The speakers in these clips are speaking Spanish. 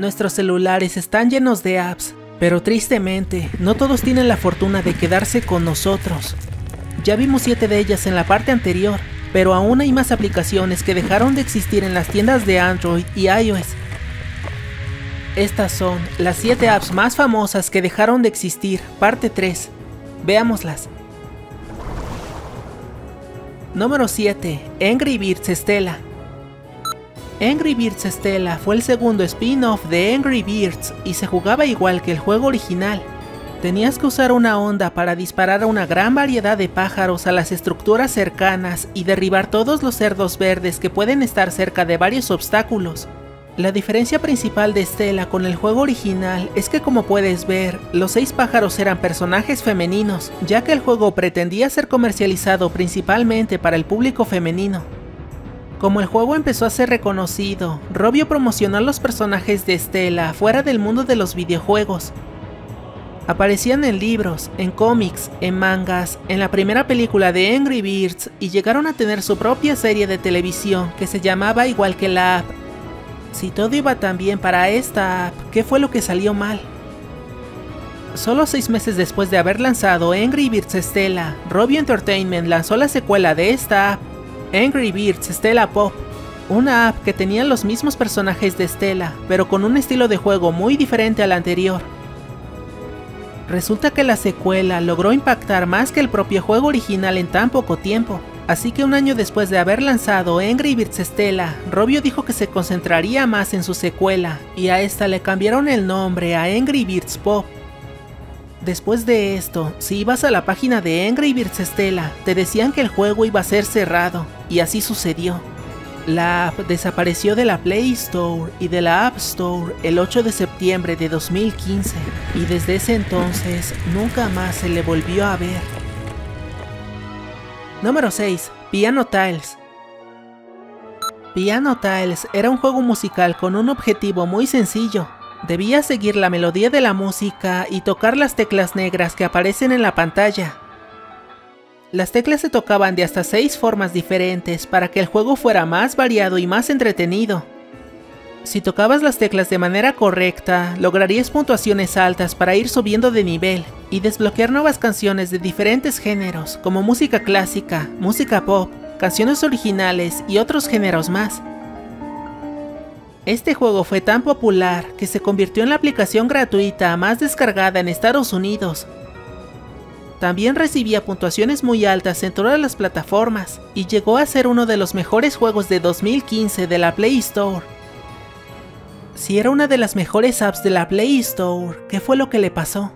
Nuestros celulares están llenos de apps, pero tristemente, no todos tienen la fortuna de quedarse con nosotros. Ya vimos 7 de ellas en la parte anterior, pero aún hay más aplicaciones que dejaron de existir en las tiendas de Android y iOS. Estas son las 7 apps más famosas que dejaron de existir, parte 3. Veámoslas. Número 7. Angry Birds Stella. Angry Birds Stella fue el segundo spin-off de Angry Birds y se jugaba igual que el juego original. Tenías que usar una onda para disparar a una gran variedad de pájaros a las estructuras cercanas y derribar todos los cerdos verdes que pueden estar cerca de varios obstáculos. La diferencia principal de Stella con el juego original es que, como puedes ver, los 6 pájaros eran personajes femeninos, ya que el juego pretendía ser comercializado principalmente para el público femenino. Como el juego empezó a ser reconocido, Rovio promocionó a los personajes de Stella fuera del mundo de los videojuegos. Aparecían en libros, en cómics, en mangas, en la primera película de Angry Birds y llegaron a tener su propia serie de televisión que se llamaba igual que la app. Si todo iba tan bien para esta app, ¿qué fue lo que salió mal? Solo 6 meses después de haber lanzado Angry Birds Stella, Rovio Entertainment lanzó la secuela de esta app, Angry Birds Stella Pop, una app que tenía los mismos personajes de Stella, pero con un estilo de juego muy diferente al anterior. Resulta que la secuela logró impactar más que el propio juego original en tan poco tiempo, así que un año después de haber lanzado Angry Birds Stella, Rovio dijo que se concentraría más en su secuela, y a esta le cambiaron el nombre a Angry Birds Pop. Después de esto, si ibas a la página de Angry Birds Stella, te decían que el juego iba a ser cerrado, y así sucedió. La app desapareció de la Play Store y de la App Store el 8 de septiembre de 2015, y desde ese entonces nunca más se le volvió a ver. Número 6. Piano Tiles. Piano Tiles era un juego musical con un objetivo muy sencillo. Debías seguir la melodía de la música y tocar las teclas negras que aparecen en la pantalla. Las teclas se tocaban de hasta 6 formas diferentes para que el juego fuera más variado y más entretenido. Si tocabas las teclas de manera correcta, lograrías puntuaciones altas para ir subiendo de nivel y desbloquear nuevas canciones de diferentes géneros, como música clásica, música pop, canciones originales y otros géneros más. Este juego fue tan popular que se convirtió en la aplicación gratuita más descargada en Estados Unidos. También recibía puntuaciones muy altas en todas las plataformas y llegó a ser uno de los mejores juegos de 2015 de la Play Store. Si era una de las mejores apps de la Play Store, ¿qué fue lo que le pasó?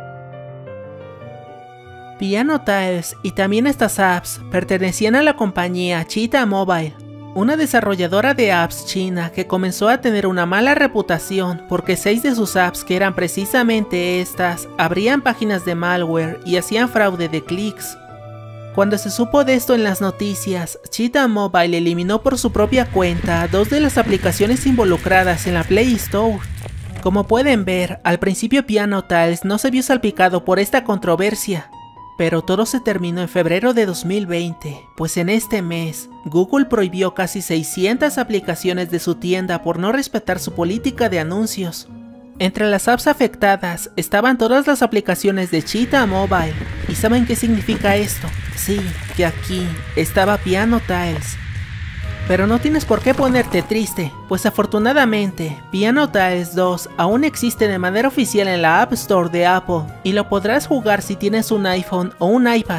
Piano Tiles y también estas apps pertenecían a la compañía Cheetah Mobile, una desarrolladora de apps china que comenzó a tener una mala reputación porque 6 de sus apps, que eran precisamente estas, abrían páginas de malware y hacían fraude de clics. Cuando se supo de esto en las noticias, Cheetah Mobile eliminó por su propia cuenta 2 de las aplicaciones involucradas en la Play Store. Como pueden ver, al principio Piano Tiles no se vio salpicado por esta controversia. Pero todo se terminó en febrero de 2020, pues en este mes, Google prohibió casi 600 aplicaciones de su tienda por no respetar su política de anuncios. Entre las apps afectadas estaban todas las aplicaciones de Cheetah Mobile. ¿Y saben qué significa esto? Sí, que aquí estaba Piano Tiles. Pero no tienes por qué ponerte triste, pues afortunadamente, Piano Tiles 2 aún existe de manera oficial en la App Store de Apple y lo podrás jugar si tienes un iPhone o un iPad.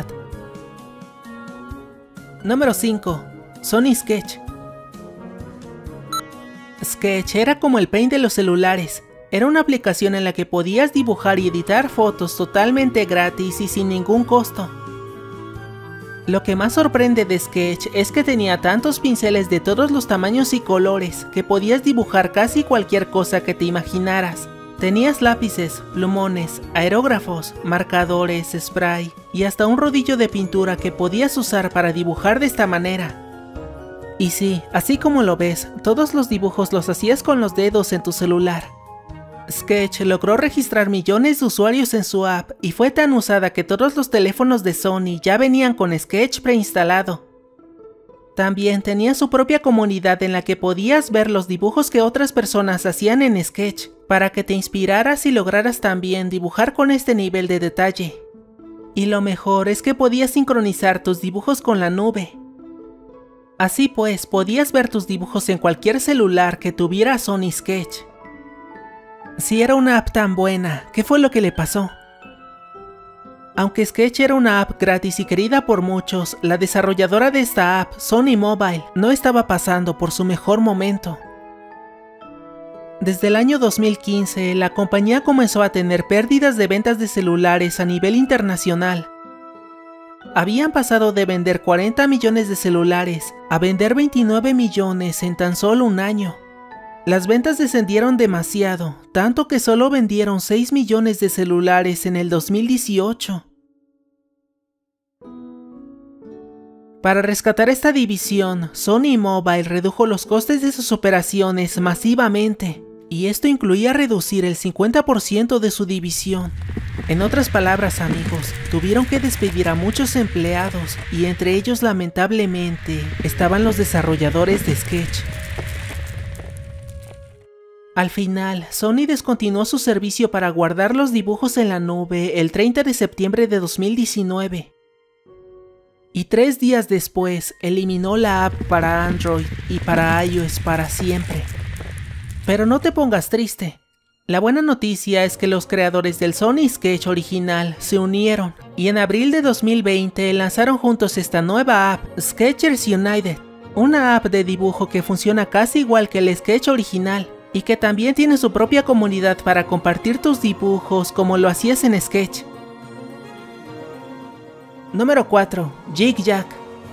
Número 5. Sony Sketch. Sketch era como el Paint de los celulares. Era una aplicación en la que podías dibujar y editar fotos totalmente gratis y sin ningún costo. Lo que más sorprende de Sketch es que tenía tantos pinceles de todos los tamaños y colores que podías dibujar casi cualquier cosa que te imaginaras. Tenías lápices, plumones, aerógrafos, marcadores, spray y hasta un rodillo de pintura que podías usar para dibujar de esta manera. Y sí, así como lo ves, todos los dibujos los hacías con los dedos en tu celular. Sketch logró registrar millones de usuarios en su app y fue tan usada que todos los teléfonos de Sony ya venían con Sketch preinstalado. También tenía su propia comunidad en la que podías ver los dibujos que otras personas hacían en Sketch, para que te inspiraras y lograras también dibujar con este nivel de detalle. Y lo mejor es que podías sincronizar tus dibujos con la nube. Así pues, podías ver tus dibujos en cualquier celular que tuviera Sony Sketch. Si era una app tan buena, ¿qué fue lo que le pasó? Aunque Sketch era una app gratis y querida por muchos, la desarrolladora de esta app, Sony Mobile, no estaba pasando por su mejor momento. Desde el año 2015, la compañía comenzó a tener pérdidas de ventas de celulares a nivel internacional. Habían pasado de vender 40 millones de celulares a vender 29 millones en tan solo un año. Las ventas descendieron demasiado, tanto que solo vendieron 6 millones de celulares en el 2018. Para rescatar esta división, Sony Mobile redujo los costes de sus operaciones masivamente, y esto incluía reducir el 50% de su división. En otras palabras, amigos, tuvieron que despedir a muchos empleados, y entre ellos lamentablemente estaban los desarrolladores de Sketch. Al final, Sony descontinuó su servicio para guardar los dibujos en la nube el 30 de septiembre de 2019. Y 3 días después, eliminó la app para Android y para iOS para siempre. Pero no te pongas triste. La buena noticia es que los creadores del Sony Sketch original se unieron y en abril de 2020 lanzaron juntos esta nueva app, Sketchers United, una app de dibujo que funciona casi igual que el Sketch original y que también tiene su propia comunidad para compartir tus dibujos como lo hacías en Sketch. Número 4. JigJag.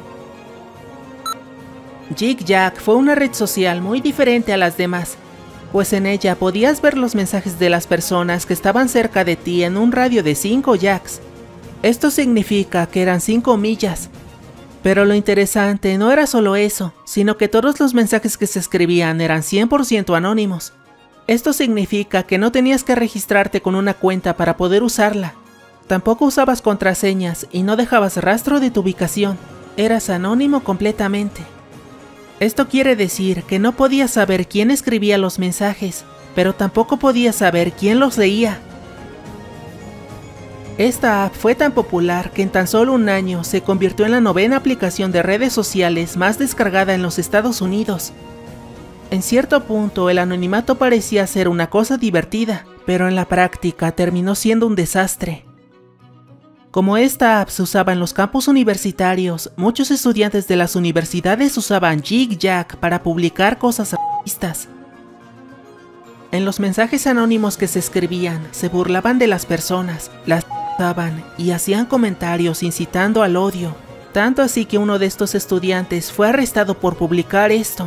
JigJag fue una red social muy diferente a las demás, pues en ella podías ver los mensajes de las personas que estaban cerca de ti en un radio de 5 jags. Esto significa que eran 5 millas. Pero lo interesante no era solo eso, sino que todos los mensajes que se escribían eran 100% anónimos. Esto significa que no tenías que registrarte con una cuenta para poder usarla. Tampoco usabas contraseñas y no dejabas rastro de tu ubicación. Eras anónimo completamente. Esto quiere decir que no podías saber quién escribía los mensajes, pero tampoco podías saber quién los leía. Esta app fue tan popular que en tan solo un año se convirtió en la 9ª aplicación de redes sociales más descargada en los Estados Unidos. En cierto punto el anonimato parecía ser una cosa divertida, pero en la práctica terminó siendo un desastre. Como esta app se usaba en los campus universitarios, muchos estudiantes de las universidades usaban JigJag para publicar cosas racistas. En los mensajes anónimos que se escribían, se burlaban de las personas, las usaban y hacían comentarios incitando al odio, tanto así que uno de estos estudiantes fue arrestado por publicar esto.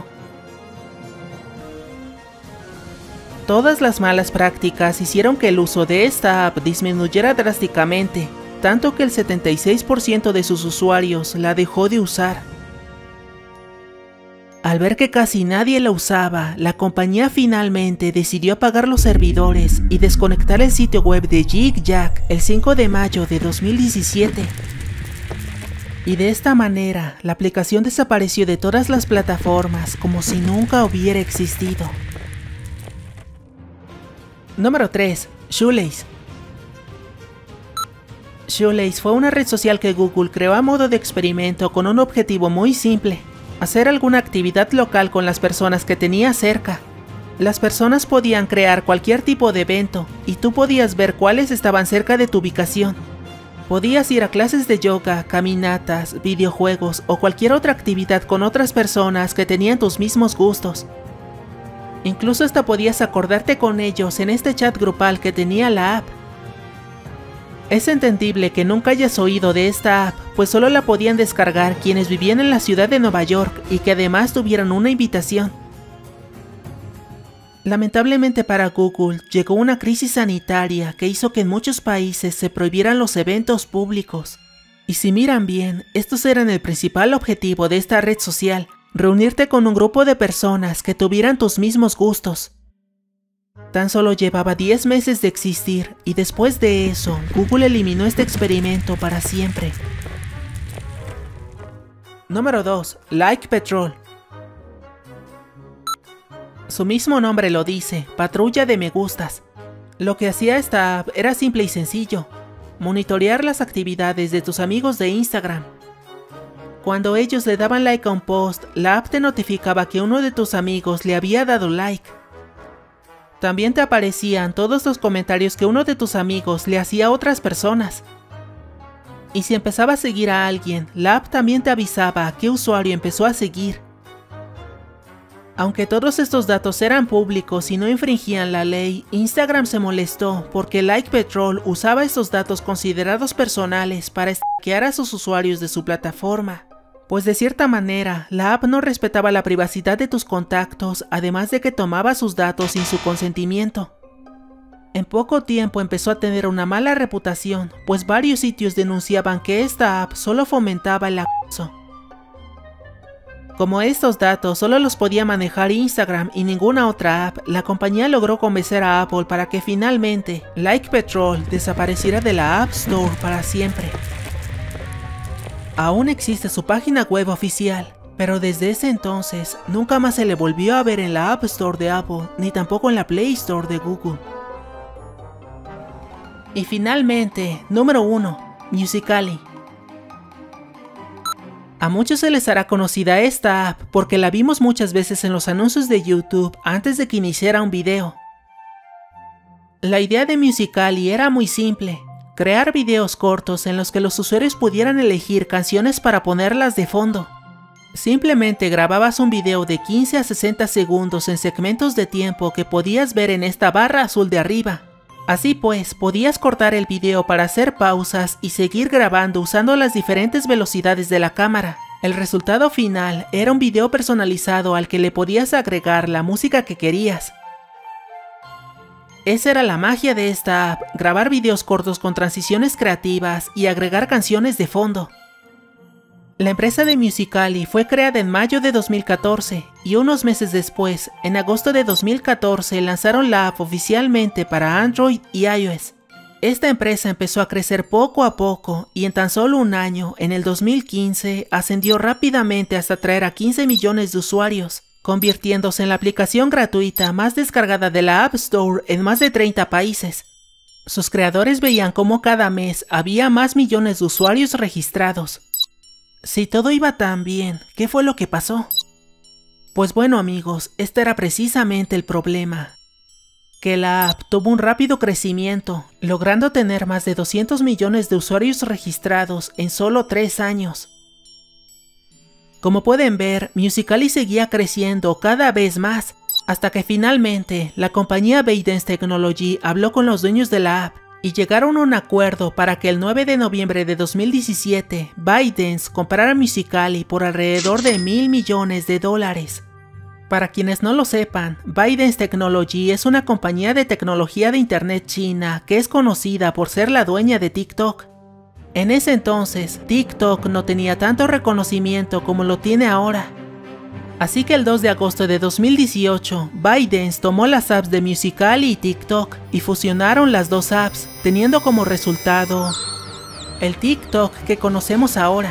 Todas las malas prácticas hicieron que el uso de esta app disminuyera drásticamente, tanto que el 76% de sus usuarios la dejó de usar. Al ver que casi nadie la usaba, la compañía finalmente decidió apagar los servidores y desconectar el sitio web de JigJag el 5 de mayo de 2017. Y de esta manera, la aplicación desapareció de todas las plataformas como si nunca hubiera existido. Número 3. Shoelace. Shoelace fue una red social que Google creó a modo de experimento con un objetivo muy simple: hacer alguna actividad local con las personas que tenía cerca. Las personas podían crear cualquier tipo de evento y tú podías ver cuáles estaban cerca de tu ubicación. Podías ir a clases de yoga, caminatas, videojuegos o cualquier otra actividad con otras personas que tenían tus mismos gustos. Incluso hasta podías acordarte con ellos en este chat grupal que tenía la app. Es entendible que nunca hayas oído de esta app, pues solo la podían descargar quienes vivían en la ciudad de Nueva York y que además tuvieran una invitación. Lamentablemente para Google, llegó una crisis sanitaria que hizo que en muchos países se prohibieran los eventos públicos. Y si miran bien, estos eran el principal objetivo de esta red social: reunirte con un grupo de personas que tuvieran tus mismos gustos. Tan solo llevaba 10 meses de existir y después de eso, Google eliminó este experimento para siempre. Número 2. Like Patrol. Su mismo nombre lo dice, patrulla de me gustas. Lo que hacía esta app era simple y sencillo: monitorear las actividades de tus amigos de Instagram. Cuando ellos le daban like a un post, la app te notificaba que uno de tus amigos le había dado like. También te aparecían todos los comentarios que uno de tus amigos le hacía a otras personas. Y si empezaba a seguir a alguien, la app también te avisaba a qué usuario empezó a seguir. Aunque todos estos datos eran públicos y no infringían la ley, Instagram se molestó porque Like Patrol usaba estos datos considerados personales para stalkear a sus usuarios de su plataforma. Pues de cierta manera, la app no respetaba la privacidad de tus contactos, además de que tomaba sus datos sin su consentimiento. En poco tiempo empezó a tener una mala reputación, pues varios sitios denunciaban que esta app solo fomentaba el acoso. Como estos datos solo los podía manejar Instagram y ninguna otra app, la compañía logró convencer a Apple para que finalmente Like Patrol desapareciera de la App Store para siempre. Aún existe su página web oficial, pero desde ese entonces nunca más se le volvió a ver en la App Store de Apple, ni tampoco en la Play Store de Google. Y finalmente, número 1. Musical.ly. A muchos se les hará conocida esta app porque la vimos muchas veces en los anuncios de YouTube antes de que iniciara un video. La idea de Musical.ly era muy simple: crear videos cortos en los que los usuarios pudieran elegir canciones para ponerlas de fondo. Simplemente grababas un video de 15 a 60 segundos en segmentos de tiempo que podías ver en esta barra azul de arriba. Así pues, podías cortar el video para hacer pausas y seguir grabando usando las diferentes velocidades de la cámara. El resultado final era un video personalizado al que le podías agregar la música que querías. Esa era la magia de esta app: grabar videos cortos con transiciones creativas y agregar canciones de fondo. La empresa de Musical.ly fue creada en mayo de 2014 y unos meses después, en agosto de 2014, lanzaron la app oficialmente para Android y iOS. Esta empresa empezó a crecer poco a poco y en tan solo un año, en el 2015, ascendió rápidamente hasta atraer a 15 millones de usuarios, convirtiéndose en la aplicación gratuita más descargada de la App Store en más de 30 países. Sus creadores veían cómo cada mes había más millones de usuarios registrados. Si todo iba tan bien, ¿qué fue lo que pasó? Pues bueno amigos, este era precisamente el problema: que la app tuvo un rápido crecimiento, logrando tener más de 200 millones de usuarios registrados en solo 3 años. Como pueden ver, Musical.ly seguía creciendo cada vez más, hasta que finalmente la compañía ByteDance Technology habló con los dueños de la app y llegaron a un acuerdo para que el 9 de noviembre de 2017 ByteDance comprara Musical.ly por alrededor de $1.000 millones. Para quienes no lo sepan, ByteDance Technology es una compañía de tecnología de internet china que es conocida por ser la dueña de TikTok. En ese entonces, TikTok no tenía tanto reconocimiento como lo tiene ahora. Así que el 2 de agosto de 2018, ByteDance tomó las apps de Musical.ly y TikTok y fusionaron las dos apps, teniendo como resultado el TikTok que conocemos ahora.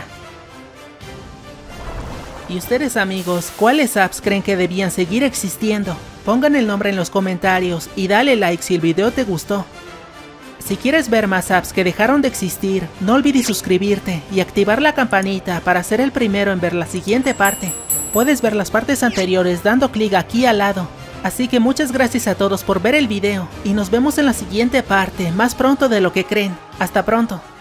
¿Y ustedes amigos, cuáles apps creen que debían seguir existiendo? Pongan el nombre en los comentarios y dale like si el video te gustó. Si quieres ver más apps que dejaron de existir, no olvides suscribirte y activar la campanita para ser el primero en ver la siguiente parte. Puedes ver las partes anteriores dando clic aquí al lado. Así que muchas gracias a todos por ver el video y nos vemos en la siguiente parte más pronto de lo que creen. Hasta pronto.